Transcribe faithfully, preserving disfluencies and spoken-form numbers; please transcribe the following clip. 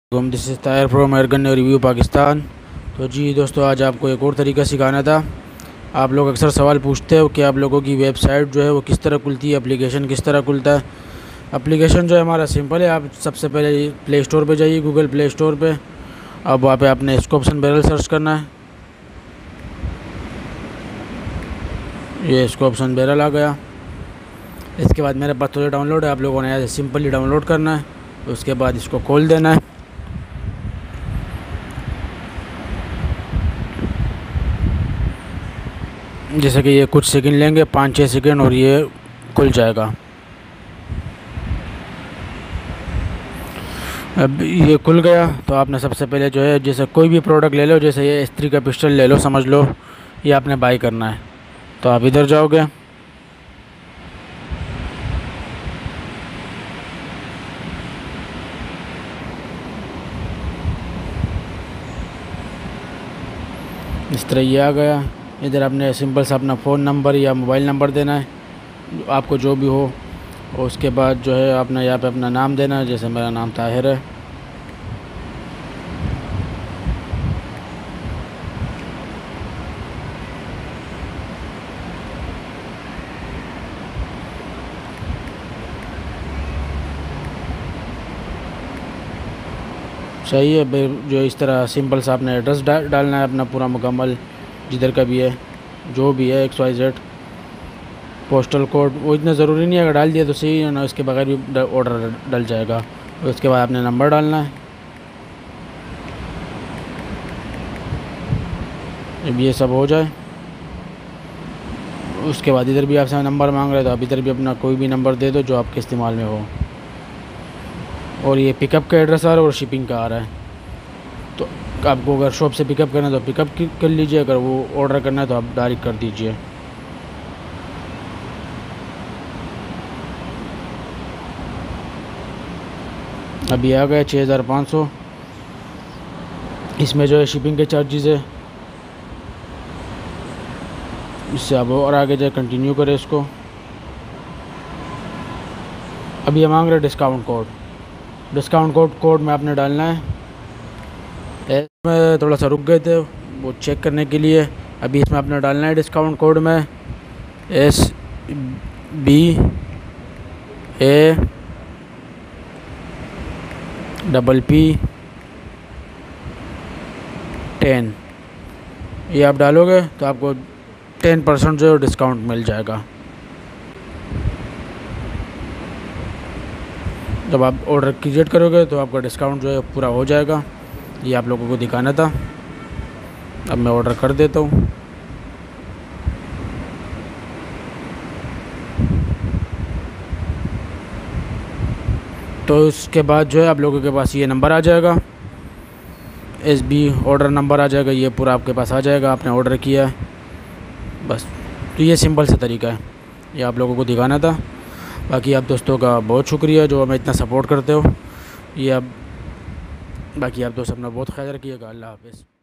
This is Tahir from airgun review Pakistan. तो जी दोस्तों, आज आपको एक और तरीका सिखाना था। आप लोग अक्सर सवाल पूछते हो कि आप लोगों की वेबसाइट जो है वो किस तरह खुलती है, एप्लीकेशन किस तरह खुलता है। एप्लीकेशन जो है हमारा सिंपल है। आप सबसे पहले प्ले स्टोर पे जाइए, गूगल प्ले स्टोर पे। अब वहाँ पे आपने स्कोप्स एंड बैरल सर्च करना है। ये स्कोप्स एंड बैरल आ गया। इसके बाद मेरे पास थोड़े डाउनलोड है, आप लोगों ने ऐसे सिंपली डाउनलोड करना है। उसके बाद इसको खोल देना है। जैसे कि ये कुछ सेकंड लेंगे, पाँच छः सेकंड, और ये खुल जाएगा। अब ये खुल गया तो आपने सबसे पहले जो है, जैसे कोई भी प्रोडक्ट ले लो, जैसे ये इस्त्री का पिस्टल ले लो, समझ लो ये आपने बाई करना है। तो आप इधर जाओगे, इस तरह ये आ गया। इधर आपने सिंपल सा अपना फ़ोन नंबर या मोबाइल नंबर देना है, आपको जो भी हो। और उसके बाद जो है आपने यहाँ पे अपना नाम देना है, जैसे मेरा नाम ताहिर है। सही है भाई। जो इस तरह सिंपल सा आपने एड्रेस डा, डालना है अपना पूरा मुकम्मल, जिधर का भी है, जो भी है, X Y Z. Postal code वो इतना ज़रूरी नहीं है, अगर डाल दिया तो सही है ना, इसके बगैर भी ऑर्डर डल जाएगा। उसके बाद आपने नंबर डालना है। जब ये सब हो जाए, उसके बाद इधर भी आपसे नंबर मांग रहे हैं, तो आप इधर भी अपना कोई भी नंबर दे दो जो आपके इस्तेमाल में हो। और ये पिकअप का एड्रेस आ रहा है और शिपिंग का आ रहा है। तो आपको अगर शॉप से पिकअप करना है तो पिकअप कर लीजिए, अगर वो ऑर्डर करना है तो आप डायरेक्ट कर दीजिए। अभी आ गया छः हज़ार पाँच सौ। इसमें जो है शिपिंग के चार्जेस है। इससे आप और आगे जाए कंटिन्यू करें इसको। अभी ये मांग रहे discount code. Discount code code में आपने डालना है। इसमें थोड़ा सा रुक गए थे वो चेक करने के लिए। अभी इसमें आपने डालना है डिस्काउंट कोड में S B A double P ten. ये आप डालोगे तो आपको टेन परसेंट जो है डिस्काउंट मिल जाएगा। जब आप ऑर्डर क्रिएट करोगे तो आपका डिस्काउंट जो है पूरा हो जाएगा। ये आप लोगों को दिखाना था। अब मैं ऑर्डर कर देता हूँ। तो उसके बाद जो है आप लोगों के पास ये नंबर आ जाएगा, एस बी ऑर्डर नंबर आ जाएगा। ये पूरा आपके पास आ जाएगा, आपने ऑर्डर किया है बस। तो ये सिंपल सा तरीका है, ये आप लोगों को दिखाना था। बाकी आप दोस्तों का बहुत शुक्रिया जो हमें इतना सपोर्ट करते हो। ये आप बाकी आप दोस्त अपना बहुत ख्याल रखिएगा। अल्लाह हाफ़िज़।